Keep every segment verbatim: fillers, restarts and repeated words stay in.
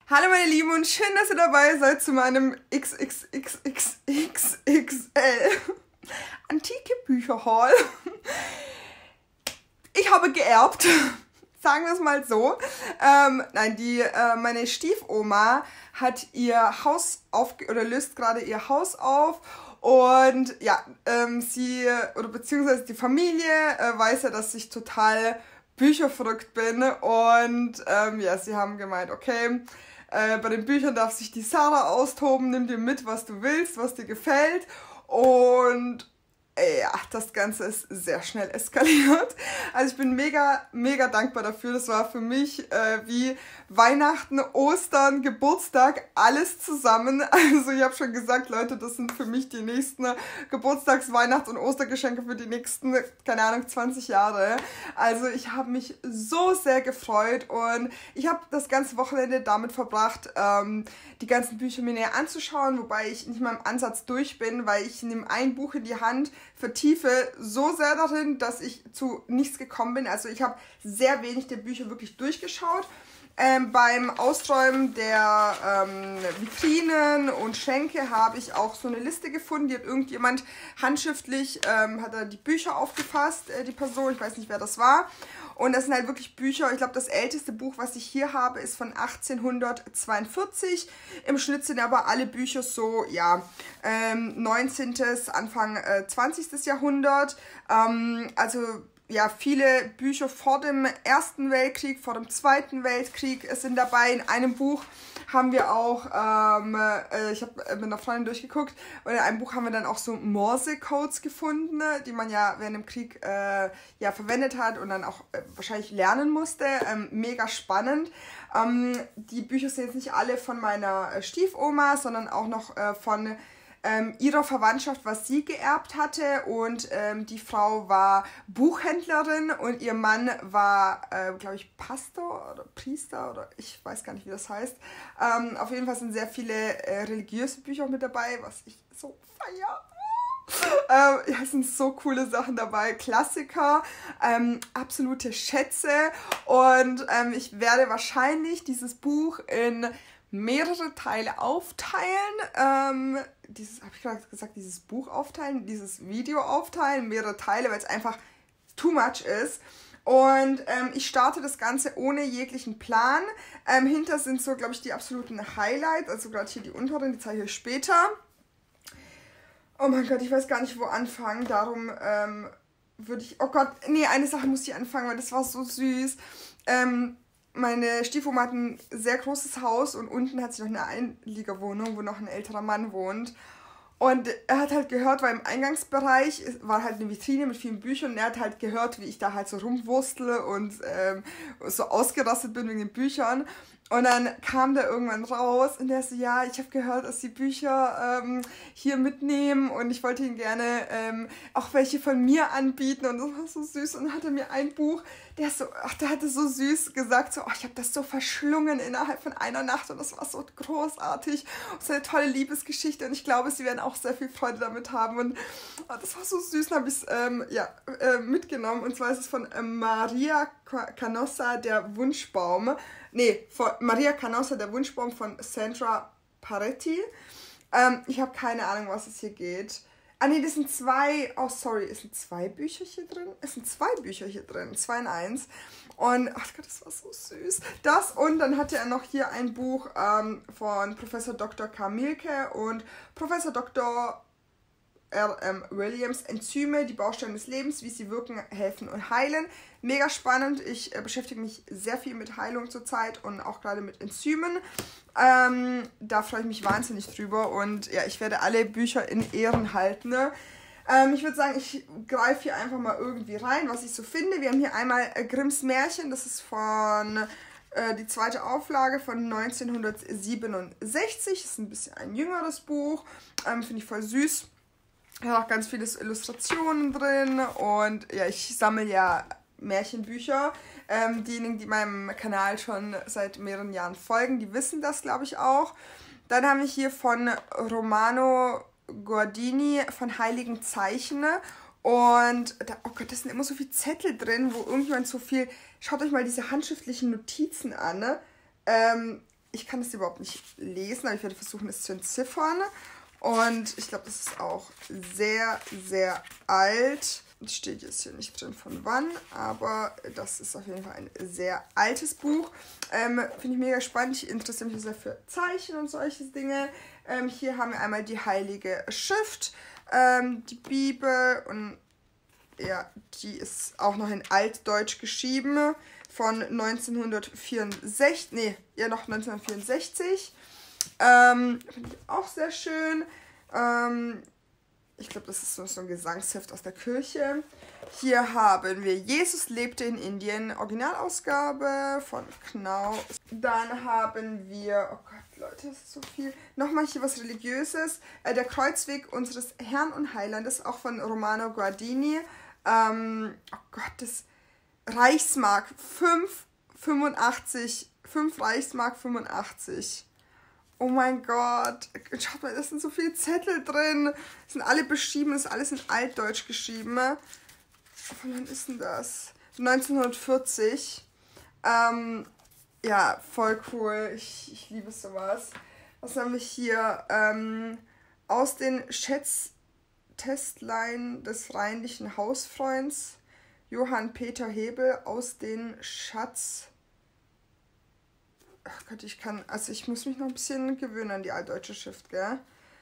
Hallo meine Lieben und schön, dass ihr dabei seid zu meinem X X X X X X L Antike Bücherhaul. Ich habe geerbt, sagen wir es mal so. Ähm, nein, die, äh, meine Stiefoma hat ihr Haus auf oder löst gerade ihr Haus auf. Und ja, ähm, sie, oder beziehungsweise die Familie äh, weiß ja, dass ich total bücherverrückt bin. Und ähm, ja, sie haben gemeint, okay, äh, bei den Büchern darf sich die Sarah austoben, nimm dir mit, was du willst, was dir gefällt. Und äh, ja, das Ganze ist sehr schnell eskaliert. Also ich bin mega, mega dankbar dafür. Das war für mich äh, wie Weihnachten, Ostern, Geburtstag, alles zusammen. Also ich habe schon gesagt, Leute, das sind für mich die nächsten Geburtstags-, Weihnachts- und Ostergeschenke für die nächsten, keine Ahnung, zwanzig Jahre. Also ich habe mich so sehr gefreut und ich habe das ganze Wochenende damit verbracht, ähm, die ganzen Bücher mir näher anzuschauen, wobei ich nicht mal im Ansatz durch bin, weil ich nehme ein Buch in die Hand, vertiefe so sehr darin, dass ich zu nichts gekommen bin. Also ich habe sehr wenig der Bücher wirklich durchgeschaut. Ähm, beim Ausräumen der ähm, Vitrinen und Schränke habe ich auch so eine Liste gefunden, die hat irgendjemand handschriftlich, ähm, hat er die Bücher aufgefasst, äh, die Person, ich weiß nicht, wer das war. Und das sind halt wirklich Bücher, ich glaube, das älteste Buch, was ich hier habe, ist von achtzehnhundertzweiundvierzig. Im Schnitt sind aber alle Bücher so, ja, ähm, neunzehnten. Anfang äh, zwanzigsten. Jahrhundert. Ähm, also ja, viele Bücher vor dem Ersten Weltkrieg, vor dem Zweiten Weltkrieg sind dabei. In einem Buch haben wir auch, ähm, äh, ich habe mit einer Freundin durchgeguckt, und in einem Buch haben wir dann auch so Morse-Codes gefunden, die man ja während dem Krieg äh, ja, verwendet hat und dann auch äh, wahrscheinlich lernen musste. Ähm, mega spannend. Ähm, die Bücher sind jetzt nicht alle von meiner Stiefoma, sondern auch noch äh, von Ähm, ihrer Verwandtschaft, was sie geerbt hatte, und ähm, die Frau war Buchhändlerin und ihr Mann war, äh, glaube ich, Pastor oder Priester oder ich weiß gar nicht, wie das heißt. Ähm, auf jeden Fall sind sehr viele äh, religiöse Bücher auch mit dabei, was ich so feiere. Ähm, ja, es sind so coole Sachen dabei, Klassiker, ähm, absolute Schätze, und ähm, ich werde wahrscheinlich dieses Buch in mehrere Teile aufteilen, ähm, dieses, habe ich gerade gesagt, dieses Buch aufteilen, dieses Video aufteilen, mehrere Teile, weil es einfach too much ist. Und ähm, ich starte das Ganze ohne jeglichen Plan. Ähm, hinter sind so, glaube ich, die absoluten Highlights, also gerade hier die unteren, die zeige ich euch später. Oh mein Gott, ich weiß gar nicht, wo anfangen, darum ähm, würde ich, oh Gott, nee, eine Sache muss ich anfangen, weil das war so süß. Ähm, Meine Stiefoma hat ein sehr großes Haus und unten hat sie noch eine Einliegerwohnung, wo noch ein älterer Mann wohnt. Und er hat halt gehört, weil im Eingangsbereich war halt eine Vitrine mit vielen Büchern, und er hat halt gehört, wie ich da halt so rumwurstle und ähm, so ausgerastet bin wegen den Büchern. Und dann kam der irgendwann raus und der so, ja, ich habe gehört, dass die Bücher ähm, hier mitnehmen, und ich wollte ihnen gerne ähm, auch welche von mir anbieten, und das war so süß. Und dann hat er mir ein Buch, der so, ach, der hatte so süß gesagt, so, oh, ich habe das so verschlungen innerhalb von einer Nacht, und das war so großartig, so eine tolle Liebesgeschichte, und ich glaube, sie werden auch sehr viel Freude damit haben, und oh, das war so süß. Dann habe ich es ähm, ja, äh, mitgenommen, und zwar ist es von äh, Maria Canossa, der Wunschbaum. Nee, von Maria Canossa, der Wunschbaum von Sandra Paretti. Ähm, ich habe keine Ahnung, was es hier geht. Ah nee, das sind zwei, oh sorry, es sind zwei Bücher hier drin? Es sind zwei Bücher hier drin, zwei in eins. Und, ach Gott, das war so süß. Das, und dann hatte er noch hier ein Buch ähm, von Professor Doktor K. Mielke und Professor Doktor R M Williams, Enzyme, die Bausteine des Lebens, wie sie wirken, helfen und heilen. Mega spannend. Ich äh, beschäftige mich sehr viel mit Heilung zurzeit und auch gerade mit Enzymen. Ähm, da freue ich mich wahnsinnig drüber, und ja, ich werde alle Bücher in Ehren halten. Ne? Ähm, ich würde sagen, ich greife hier einfach mal irgendwie rein, was ich so finde. Wir haben hier einmal äh, Grimms Märchen, das ist von äh, die zweite Auflage von neunzehnhundertsiebenundsechzig. Das ist ein bisschen ein jüngeres Buch, ähm, finde ich voll süß. Er hat auch ganz viele Illustrationen drin, und ja, ich sammle ja Märchenbücher. Ähm, diejenigen, die meinem Kanal schon seit mehreren Jahren folgen, die wissen das, glaube ich, auch. Dann haben wir hier von Romano Guardini von Heiligen Zeichen. Und da, oh Gott, da sind immer so viele Zettel drin, wo irgendjemand so viel... Schaut euch mal diese handschriftlichen Notizen an. Ne? Ähm, ich kann das überhaupt nicht lesen, aber ich werde versuchen, es zu entziffern. Und ich glaube, das ist auch sehr, sehr alt. Steht jetzt hier nicht drin von wann, aber das ist auf jeden Fall ein sehr altes Buch. Ähm, Finde ich mega spannend. Ich interessiere mich sehr für Zeichen und solche Dinge. Ähm, hier haben wir einmal die Heilige Schrift, ähm, die Bibel und ja, die ist auch noch in Altdeutsch geschrieben von neunzehnhundertvierundsechzig, nee, ja noch neunzehnhundertvierundsechzig. Ähm, Finde ich auch sehr schön. Ähm, Ich glaube, das ist so, so ein Gesangsheft aus der Kirche. Hier haben wir Jesus lebte in Indien, Originalausgabe von Knaus. Dann haben wir, oh Gott, Leute, das ist so viel. Nochmal hier was Religiöses. Äh, der Kreuzweg unseres Herrn und Heilandes, auch von Romano Guardini. Ähm, oh Gott, das Reichsmark fünf fünfundachtzig. fünf Reichsmark fünfundachtzig. Oh mein Gott, schaut mal, da sind so viele Zettel drin. Das sind alle beschrieben, das ist alles in Altdeutsch geschrieben. Von wann ist denn das? neunzehnhundertvierzig. Ähm, ja, voll cool. Ich, ich liebe sowas. Was haben wir hier? Ähm, aus den Schätztestlein des rheinlichen Hausfreunds. Johann Peter Hebel aus den Schatz... Ach Gott, ich kann, also ich muss mich noch ein bisschen gewöhnen an die altdeutsche Schrift, gell?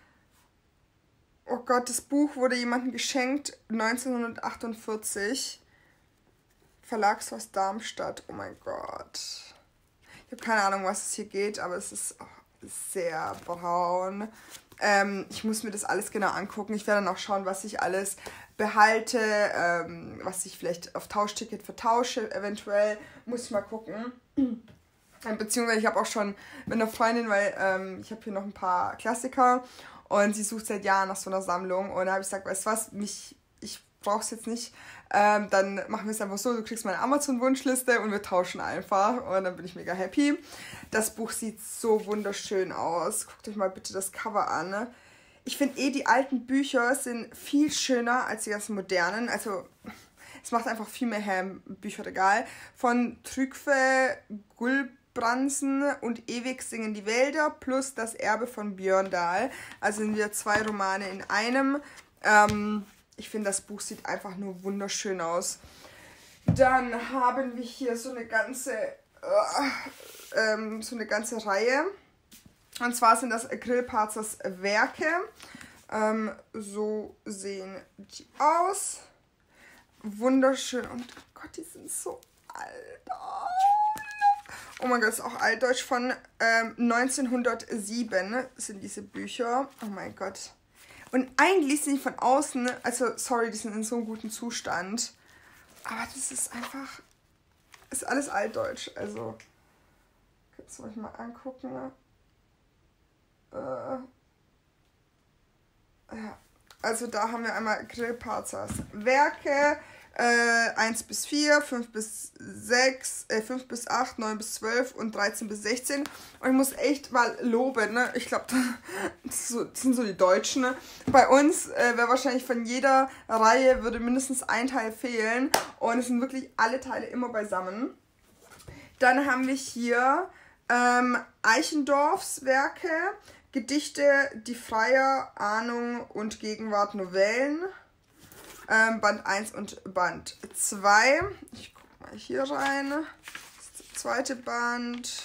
Oh Gott, das Buch wurde jemandem geschenkt, neunzehnhundertachtundvierzig. Verlagshaus Darmstadt, oh mein Gott. Ich habe keine Ahnung, was es hier geht, aber es ist oh, sehr braun. Ähm, ich muss mir das alles genau angucken. Ich werde dann auch schauen, was ich alles behalte, ähm, was ich vielleicht auf Tauschticket vertausche, eventuell. Muss ich mal gucken. Beziehungsweise ich habe auch schon mit einer Freundin, weil ähm, ich habe hier noch ein paar Klassiker und sie sucht seit Jahren nach so einer Sammlung und da habe ich gesagt, weißt du was, mich, ich brauche es jetzt nicht, ähm, dann machen wir es einfach so, du kriegst meine Amazon-Wunschliste und wir tauschen einfach und dann bin ich mega happy. Das Buch sieht so wunderschön aus, guckt euch mal bitte das Cover an. Ich finde eh, die alten Bücher sind viel schöner als die ganzen modernen, also... Es macht einfach viel mehr her im Bücherregal. Von Trygve Gulbrandsen und Ewig singen die Wälder plus Das Erbe von Björn Dahl. Also sind wir zwei Romane in einem. Ähm, ich finde, das Buch sieht einfach nur wunderschön aus. Dann haben wir hier so eine ganze, äh, ähm, so eine ganze Reihe. Und zwar sind das Grillparzers Werke. Ähm, so sehen die aus. Wunderschön. Und oh Gott, die sind so alt. Oh mein Gott, das ist auch altdeutsch. Von ähm, neunzehnhundertsieben sind diese Bücher. Oh mein Gott. Und eigentlich sind die von außen, also sorry, die sind in so einem guten Zustand. Aber das ist einfach, ist alles altdeutsch. Also, kannst du euch mal angucken. Äh, ja. Also da haben wir einmal Grillparzers Werke, äh, eins bis vier, fünf bis sechs, äh, fünf bis acht, neun bis zwölf und dreizehn bis sechzehn. Und ich muss echt mal loben, ne? Ich glaube, das, so, das sind so die Deutschen. Ne? Bei uns äh, wäre wahrscheinlich von jeder Reihe würde mindestens ein Teil fehlen. Und es sind wirklich alle Teile immer beisammen. Dann haben wir hier ähm, Eichendorffs Werke. Gedichte, die Freier, Ahnung und Gegenwart, Novellen, ähm, Band eins und Band zwei. Ich gucke mal hier rein. Das ist der zweite Band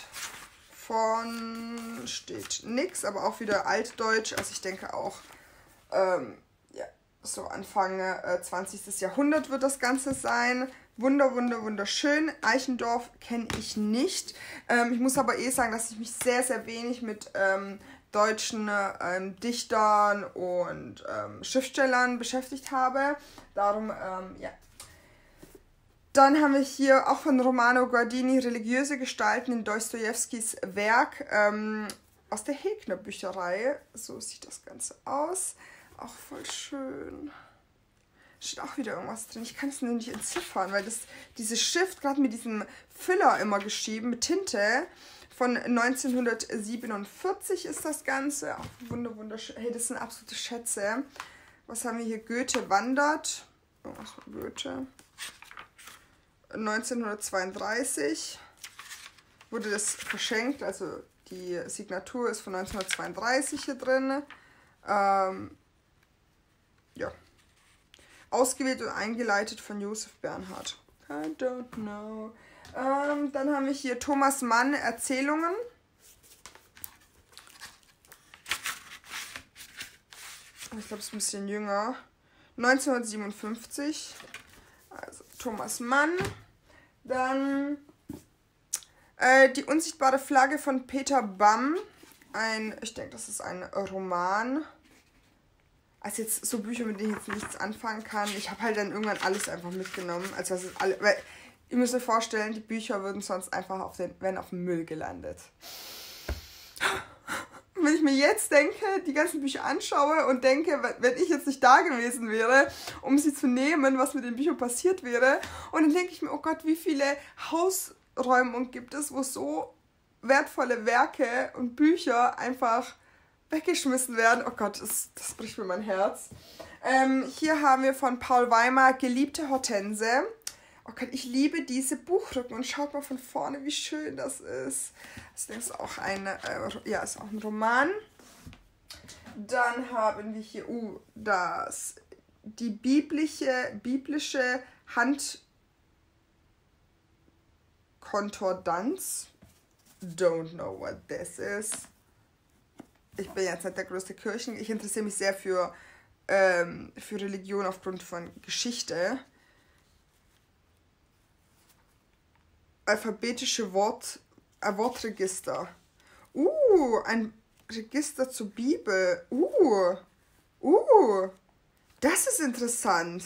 von, steht nix, aber auch wieder altdeutsch. Also ich denke auch, ähm, ja, so Anfang äh, zwanzigsten Jahrhundert wird das Ganze sein. Wunder, wunder, wunderschön. Eichendorff kenne ich nicht. Ähm, ich muss aber eh sagen, dass ich mich sehr, sehr wenig mit ähm, deutschen ähm, Dichtern und ähm, Schriftstellern beschäftigt habe. Darum, ähm, ja. Dann haben wir hier auch von Romano Guardini religiöse Gestalten in Dostojewskis Werk ähm, aus der Hegner Bücherei. So sieht das Ganze aus. Auch voll schön. Steht auch wieder irgendwas drin. Ich kann es nur nicht entziffern, weil das, diese Schrift, gerade mit diesem Füller immer geschrieben, mit Tinte, von neunzehnhundertsiebenundvierzig ist das Ganze. Auch wunder, wunderschön. Hey, das sind absolute Schätze. Was haben wir hier? Goethe wandert. Irgendwas von Goethe. neunzehnhundertzweiunddreißig wurde das verschenkt, also die Signatur ist von neunzehnhundertzweiunddreißig hier drin. Ähm, ja. Ausgewählt und eingeleitet von Josef Bernhard. I don't know. Ähm, dann haben wir hier Thomas Mann, Erzählungen. Ich glaube, es ist ein bisschen jünger. neunzehnhundertsiebenundfünfzig. Also Thomas Mann. Dann äh, Die unsichtbare Flagge von Peter Bamm. Ein, ich denke, das ist ein Roman. Also jetzt so Bücher, mit denen ich jetzt nichts anfangen kann. Ich habe halt dann irgendwann alles einfach mitgenommen. Also was ist alle, weil ihr müsst euch vorstellen, die Bücher würden sonst einfach auf den, wären auf dem Müll gelandet. Wenn ich mir jetzt denke, die ganzen Bücher anschaue und denke, wenn ich jetzt nicht da gewesen wäre, um sie zu nehmen, was mit den Büchern passiert wäre. Und dann denke ich mir, oh Gott, wie viele Hausräumungen gibt es, wo so wertvolle Werke und Bücher einfach weggeschmissen werden. Oh Gott, das, das bricht mir mein Herz. Ähm, hier haben wir von Paul Weimer Geliebte Hortense. Oh Gott, ich liebe diese Buchrücken und schaut mal von vorne, wie schön das ist. Das ist auch eine, äh, ja, ist auch ein Roman. Dann haben wir hier, uh, das, die biblische, biblische Handkonkordanz. Don't know what this is. Ich bin jetzt nicht der größte Kirchen. Ich interessiere mich sehr für, ähm, für Religion aufgrund von Geschichte. Alphabetische Wort, äh, Wortregister. Uh, ein Register zur Bibel. Uh, uh, das ist interessant.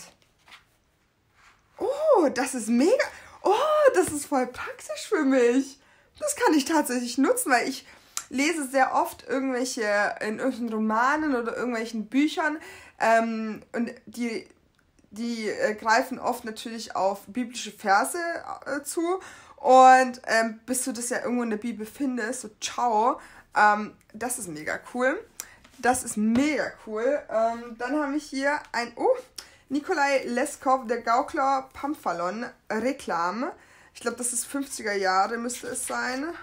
Oh, das ist mega. Oh, das ist voll praktisch für mich. Das kann ich tatsächlich nutzen, weil ich lese sehr oft irgendwelche, in irgendwelchen Romanen oder irgendwelchen Büchern ähm, und die, die äh, greifen oft natürlich auf biblische Verse äh, zu. Und ähm, bis du das ja irgendwo in der Bibel findest, so ciao, ähm, das ist mega cool. Das ist mega cool. Ähm, dann haben wir hier ein, oh, Nikolai Leskov, der Gaukler Pamphalon, Reklam. Ich glaube, das ist fünfziger Jahre, müsste es sein.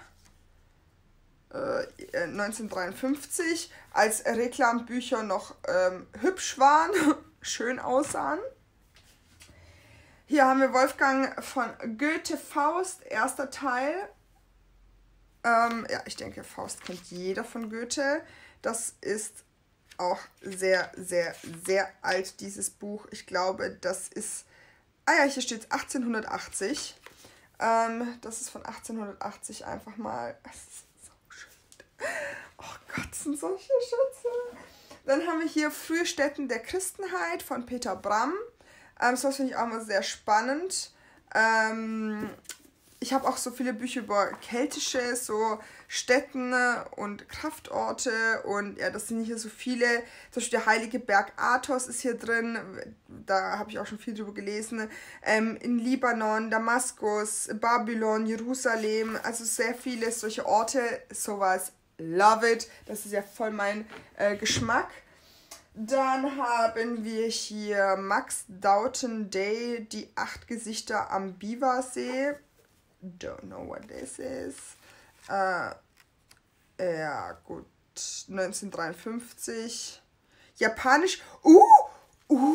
Äh, neunzehnhundertdreiundfünfzig, als Reklambücher noch ähm, hübsch waren, schön aussahen. Hier haben wir Wolfgang von Goethe Faust, erster Teil. Ähm, ja, ich denke, Faust kennt jeder von Goethe. Das ist auch sehr, sehr, sehr alt, dieses Buch. Ich glaube, das ist, ah ja, hier steht achtzehnhundertachtzig. Ähm, das ist von achtzehnhundertachtzig einfach mal, das ist so schön. Oh Gott, das sind solche Schätze. Dann haben wir hier Frühstätten der Christenheit von Peter Bramm. Ähm, das finde ich auch mal sehr spannend. Ähm, ich habe auch so viele Bücher über keltische so Stätten und Kraftorte und ja, das sind hier so viele. Zum Beispiel der heilige Berg Athos ist hier drin, da habe ich auch schon viel drüber gelesen. Ähm, in Libanon, Damaskus, Babylon, Jerusalem, also sehr viele solche Orte, sowas, love it, das ist ja voll mein äh, Geschmack. Dann haben wir hier Max Dauten Day, die acht Gesichter am Biwasee. Don't know what this is. Äh, ja, gut. neunzehnhundertdreiundfünfzig. Japanisch. Uh! Uh!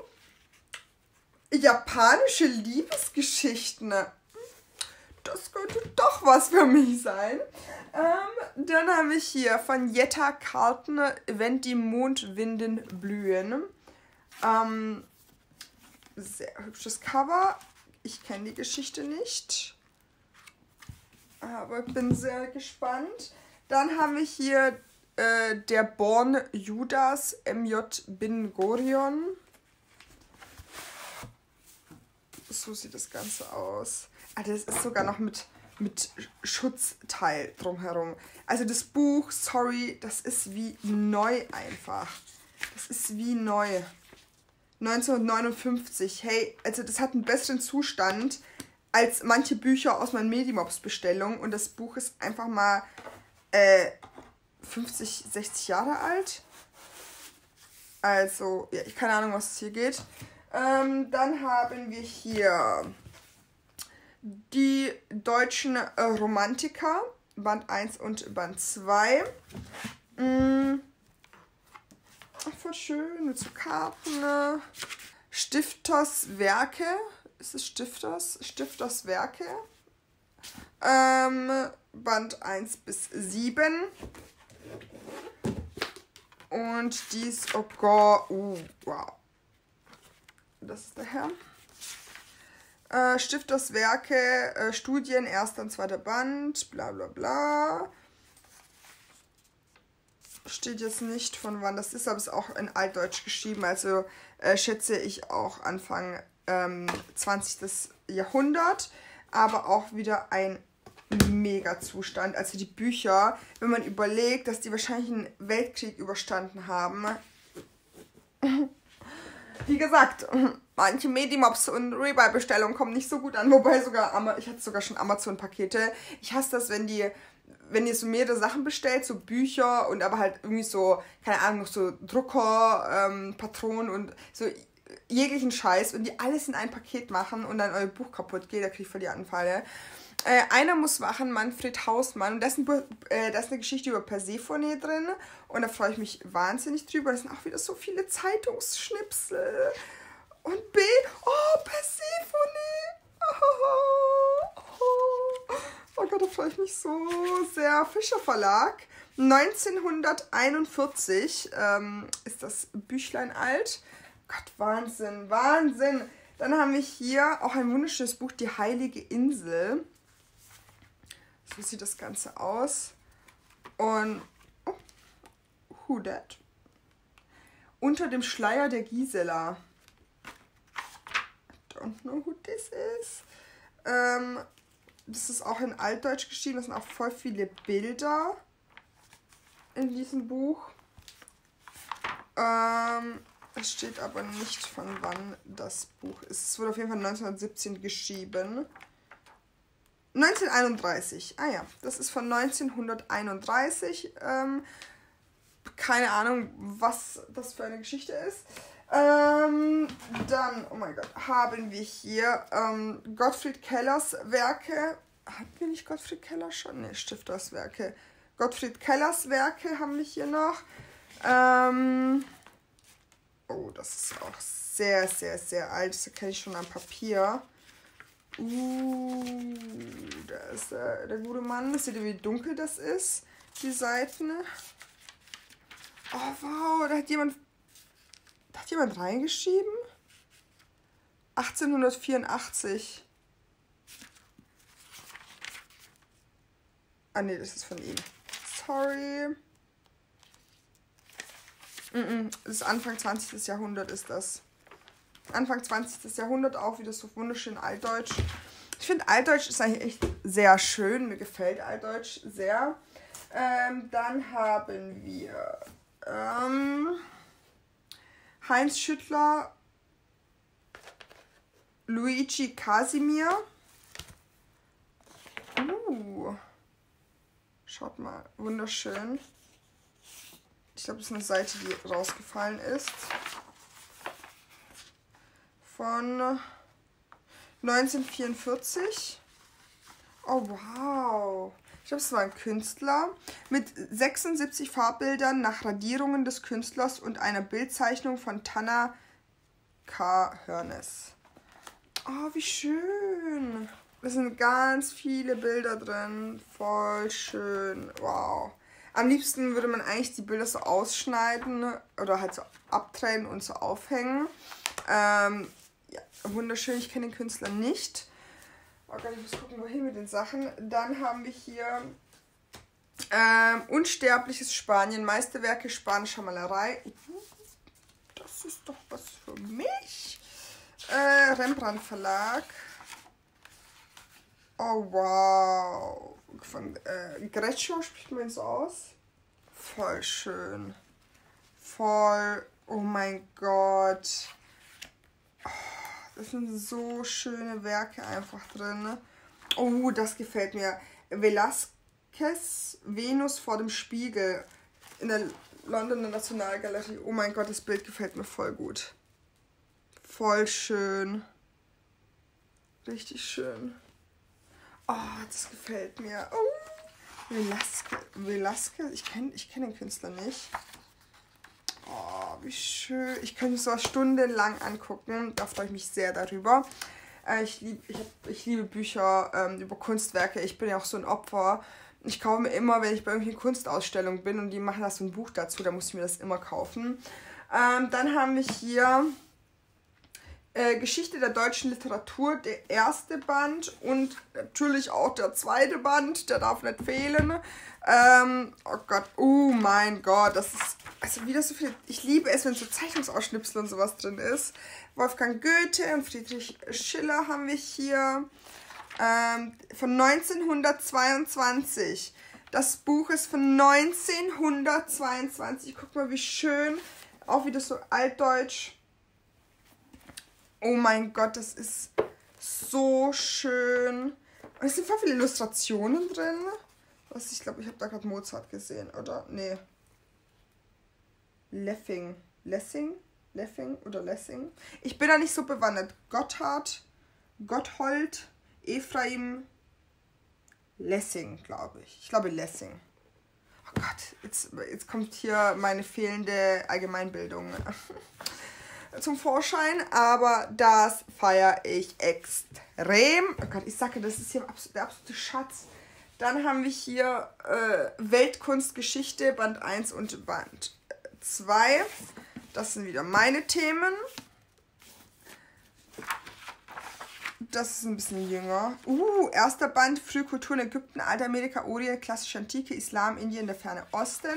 Japanische Liebesgeschichten. Das könnte doch was für mich sein. Ähm, dann haben wir hier von Jetta Carlton, Wenn die Mondwinden blühen. Ähm, sehr hübsches Cover. Ich kenne die Geschichte nicht. Aber bin sehr gespannt. Dann haben wir hier äh, der Born Judas, M J Ben Gurion. So sieht das Ganze aus. Ah, das ist sogar noch mit, mit Schutzteil drumherum. Also das Buch, sorry, das ist wie neu einfach. Das ist wie neu. neunzehnhundertneunundfünfzig. Hey, also das hat einen besseren Zustand als manche Bücher aus meinen Medimobs-Bestellungen. Und das Buch ist einfach mal äh, fünfzig, sechzig Jahre alt. Also, ja, ich keine Ahnung, was es hier geht. Ähm, dann haben wir hier die deutschen äh, Romantiker. Band eins und Band zwei. Mm. Ach, voll schön, mit so Karten. Ne? Stifters Werke. Ist es Stifters? Stifters Werke. Ähm, Band eins bis sieben. Und dies, oh Gott, uh, wow. Das ist der Herr. Äh, Stifters Werke, äh, Studien, erster und zweiter Band, bla bla bla. Steht jetzt nicht, von wann das ist, aber ist auch in Altdeutsch geschrieben. Also äh, schätze ich auch Anfang ähm, zwanzigsten Jahrhundert. Aber auch wieder ein Mega-Zustand. Also die Bücher, wenn man überlegt, dass die wahrscheinlich einen Weltkrieg überstanden haben. Wie gesagt, manche Medimobs und Rebuy-Bestellungen kommen nicht so gut an. Wobei sogar, ich hatte sogar schon Amazon-Pakete. Ich hasse das, wenn die... wenn ihr so mehrere Sachen bestellt, so Bücher und aber halt irgendwie so, keine Ahnung, noch so Drucker, ähm, Patronen und so jeglichen Scheiß und die alles in ein Paket machen und dann euer Buch kaputt geht, da kriege ich voll die Anfälle. Äh, einer muss machen, Manfred Hausmann, und da ist, ein Buch, äh, da ist eine Geschichte über Persephone drin und da freue ich mich wahnsinnig drüber. Da sind auch wieder so viele Zeitungsschnipsel und B, oh, Persephone, oh, oh. Oh Gott, da freue ich mich so sehr. Fischer Verlag. neunzehnhunderteinundvierzig ähm, ist das Büchlein alt. Gott, Wahnsinn, Wahnsinn. Dann haben wir hier auch ein wunderschönes Buch, Die Heilige Insel. So sieht das Ganze aus. Und, oh, who that? Unter dem Schleier der Gisela. I don't know who this is. Ähm... Das ist auch in Altdeutsch geschrieben. Das sind auch voll viele Bilder in diesem Buch. Ähm, es steht aber nicht, von wann das Buch ist. Es wurde auf jeden Fall neunzehnhundertsiebzehn geschrieben. neunzehnhunderteinunddreißig. Ah ja, das ist von neunzehnhunderteinunddreißig. Ähm, keine Ahnung, was das für eine Geschichte ist. Ähm, dann, oh mein Gott, haben wir hier ähm, Gottfried Kellers Werke. Hatten wir nicht Gottfried Keller schon? Ne, Stifters Werke. Gottfried Kellers Werke haben wir hier noch. Ähm, oh, das ist auch sehr, sehr, sehr alt. Das kenne ich schon am Papier. Uh, da ist der, der gute Mann. Seht ihr, wie dunkel das ist? Die Seiten. Oh, wow, da hat jemand... Da hat jemand reingeschrieben? achtzehnhundertvierundachtzig. Ah ne, das ist von ihm. Sorry. Mm-mm, das ist Anfang zwanzigsten Jahrhundert ist das. Anfang zwanzigsten Jahrhundert auch wieder so wunderschön Altdeutsch. Ich finde Altdeutsch ist eigentlich echt sehr schön. Mir gefällt Altdeutsch sehr. Ähm, dann haben wir... Ähm, Heinz Schüttler, Luigi Casimir. Uh, schaut mal, wunderschön. Ich glaube, das ist eine Seite, die rausgefallen ist. Von neunzehnhundertvierundvierzig. Oh, wow. Ich glaube, es war ein Künstler mit sechsundsiebzig Farbbildern nach Radierungen des Künstlers und einer Bildzeichnung von Tanner K. Hörnes. Oh, wie schön. Da sind ganz viele Bilder drin. Voll schön. Wow. Am liebsten würde man eigentlich die Bilder so ausschneiden oder halt so abtrennen und so aufhängen. Ähm, ja, wunderschön. Ich kenne den Künstler nicht. Oh Gott, ich muss gucken, wohin mit den Sachen. Dann haben wir hier ähm, Unsterbliches Spanien, Meisterwerke spanischer Malerei. Das ist doch was für mich. Äh, Rembrandt Verlag. Oh, wow. Von äh, Greccio spricht man so aus. Voll schön. Voll, oh mein Gott. Oh, das sind so schöne Werke einfach drin. Oh, das gefällt mir. Velázquez, Venus vor dem Spiegel in der Londoner Nationalgalerie. Oh mein Gott, das Bild gefällt mir voll gut. Voll schön. Richtig schön. Oh, das gefällt mir. Oh, Velasquez, Velasquez, ich kenne ich kenn den Künstler nicht. Oh, wie schön. Ich könnte mich sowas stundenlang angucken. Da freue ich mich sehr darüber. Äh, ich, lieb, ich, hab, ich liebe Bücher ähm, über Kunstwerke. Ich bin ja auch so ein Opfer. Ich kaufe mir immer, wenn ich bei irgendwelchen Kunstausstellungen bin und die machen da so ein Buch dazu, da muss ich mir das immer kaufen. Ähm, dann haben wir hier äh, Geschichte der deutschen Literatur, der erste Band und natürlich auch der zweite Band, der darf nicht fehlen. Ähm, oh Gott, oh mein Gott, das ist also wieder so viel. Ich liebe es, wenn so Zeichnungsausschnipsel und sowas drin ist. Wolfgang Goethe und Friedrich Schiller haben wir hier. Ähm, von neunzehnhundertzweiundzwanzig. Das Buch ist von neunzehnhundertzweiundzwanzig. Guck mal, wie schön. Auch wieder so altdeutsch. Oh mein Gott, das ist so schön. Und es sind voll viele Illustrationen drin. Was, ich glaube, ich habe da gerade Mozart gesehen, oder? Nee. Leffing. Lessing? Leffing oder Lessing? Ich bin da nicht so bewandert. Gotthard, Gotthold, Ephraim Lessing, glaube ich. Ich glaube Lessing. Oh Gott, jetzt, jetzt kommt hier meine fehlende Allgemeinbildung zum Vorschein. Aber das feiere ich extrem. Oh Gott, ich sage, das ist hier der absolute Schatz. Dann haben wir hier äh, Weltkunstgeschichte, Band eins und Band zwei. Das sind wieder meine Themen. Das ist ein bisschen jünger. Uh, erster Band, Frühkultur in Ägypten, Altamerika, Orient, klassische Antike, Islam, Indien, der Ferne Osten.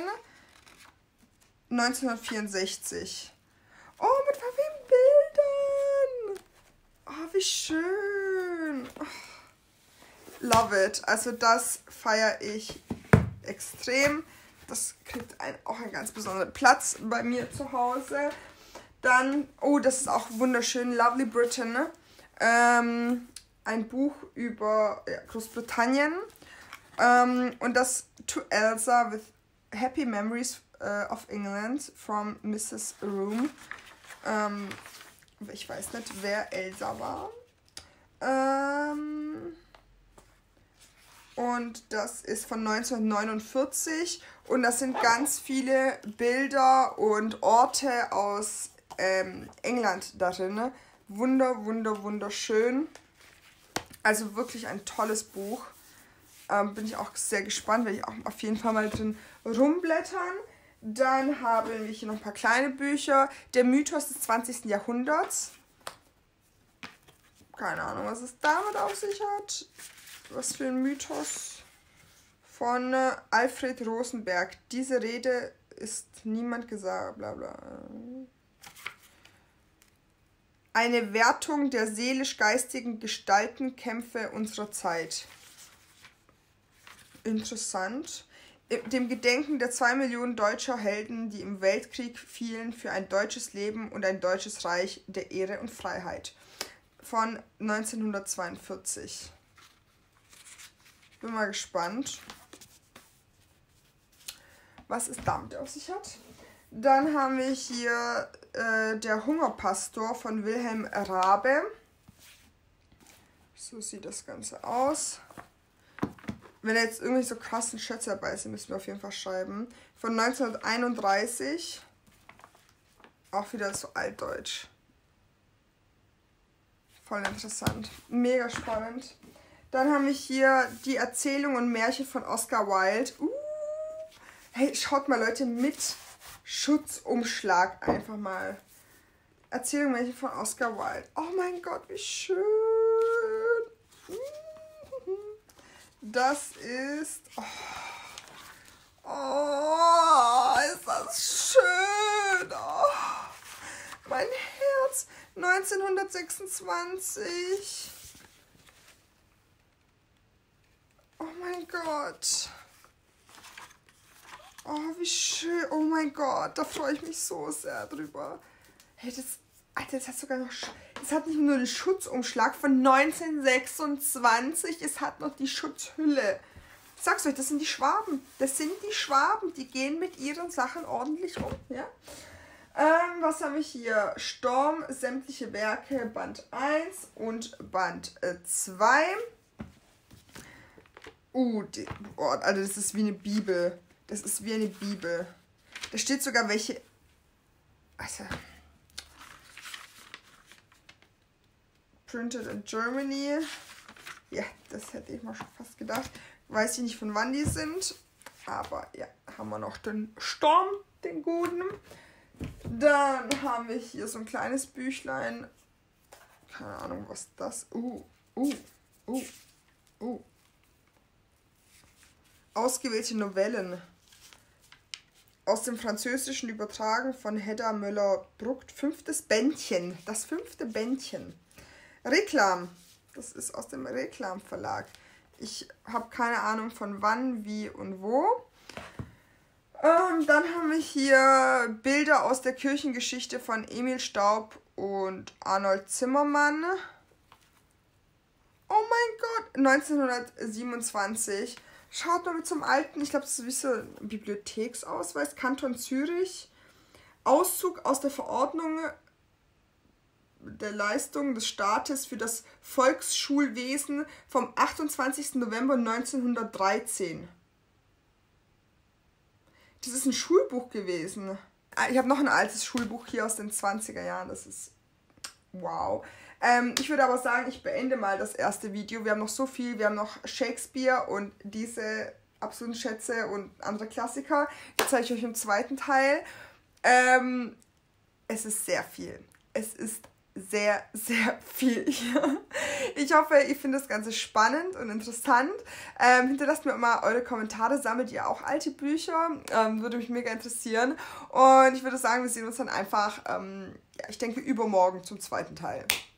neunzehnhundertvierundsechzig. Oh, mit verwebten Bildern. Oh, wie schön. Oh, love it. Also das feiere ich extrem. Das kriegt ein, auch einen ganz besonderen Platz bei mir zu Hause. Dann, oh, das ist auch wunderschön. Lovely Britain, ne? Ähm, ein Buch über ja, Großbritannien ähm, und das To Elsa with Happy Memories uh, of England from Missus Room. Ähm, ich weiß nicht, wer Elsa war. Ähm, und das ist von neunzehnhundertneunundvierzig und das sind ganz viele Bilder und Orte aus ähm, England darin. Ne? Wunder, wunder, wunderschön. Also wirklich ein tolles Buch. Ähm, bin ich auch sehr gespannt, werde ich auch auf jeden Fall mal drin rumblättern. Dann haben wir hier noch ein paar kleine Bücher. Der Mythos des zwanzigsten Jahrhunderts. Keine Ahnung, was es damit auf sich hat. Was für ein Mythos. Von äh, Alfred Rosenberg. Diese Rede ist niemand gesagt, bla bla. Eine Wertung der seelisch-geistigen Gestaltenkämpfe unserer Zeit. Interessant. Dem Gedenken der zwei Millionen deutscher Helden, die im Weltkrieg fielen für ein deutsches Leben und ein deutsches Reich der Ehre und Freiheit. Von neunzehnhundertzweiundvierzig. Bin mal gespannt, was es damit auf sich hat. Dann haben wir hier äh, der Hungerpastor von Wilhelm Raabe. So sieht das Ganze aus. Wenn jetzt irgendwie so krassen Schätze dabei sind, müssen wir auf jeden Fall schreiben. Von neunzehnhunderteinunddreißig. Auch wieder so altdeutsch. Voll interessant. Mega spannend. Dann haben wir hier die Erzählung und Märchen von Oscar Wilde. Uh, hey, schaut mal Leute, mit Schutzumschlag einfach mal. Erzählung und Märchen von Oscar Wilde. Oh mein Gott, wie schön. Das ist... Oh, oh ist das schön. Oh, mein Herz. neunzehnhundertsechsundzwanzig. Oh mein Gott. Oh, wie schön. Oh mein Gott, da freue ich mich so sehr drüber. Hey, das... Alter, das hat sogar noch... Es hat nicht nur den Schutzumschlag von neunzehnhundertsechsundzwanzig, es hat noch die Schutzhülle. Ich sag's euch, das sind die Schwaben. Das sind die Schwaben, die gehen mit ihren Sachen ordentlich um. Ja? Ähm, was haben wir hier? Storm, sämtliche Werke, Band eins und Band zwei. Uh, die, oh, also das ist wie eine Bibel. Das ist wie eine Bibel. Da steht sogar welche... Also... Printed in Germany. Ja, das hätte ich mal schon fast gedacht. Weiß ich nicht, von wann die sind. Aber ja, haben wir noch den Sturm, den guten. Dann haben wir hier so ein kleines Büchlein. Keine Ahnung, was das... Uh, uh, uh, uh. Ausgewählte Novellen. Aus dem Französischen übertragen von Hedda Müller-Bruck. Fünftes Bändchen. Das fünfte Bändchen. Reklam. Das ist aus dem Reklam Verlag. Ich habe keine Ahnung von wann, wie und wo. Ähm, dann haben wir hier Bilder aus der Kirchengeschichte von Emil Staub und Arnold Zimmermann. Oh mein Gott, neunzehnhundertsiebenundzwanzig. Schaut mal mit zum alten, ich glaube, das ist wie so ein Bibliotheksausweis, Kanton Zürich. Auszug aus der Verordnung der Leistung des Staates für das Volksschulwesen vom achtundzwanzigsten November neunzehnhundertdreizehn. Das ist ein Schulbuch gewesen. Ich habe noch ein altes Schulbuch hier aus den zwanziger Jahren. Das ist wow. Ähm, ich würde aber sagen, ich beende mal das erste Video. Wir haben noch so viel. Wir haben noch Shakespeare und diese absoluten Schätze und andere Klassiker. Jetzt zeige ich euch im zweiten Teil. Ähm, es ist sehr viel. Es ist sehr, sehr viel hier. Ich hoffe, ihr findet das Ganze spannend und interessant. Ähm, hinterlasst mir mal eure Kommentare. Sammelt ihr auch alte Bücher? Ähm, würde mich mega interessieren. Und ich würde sagen, wir sehen uns dann einfach, ähm, ja, ich denke, übermorgen zum zweiten Teil.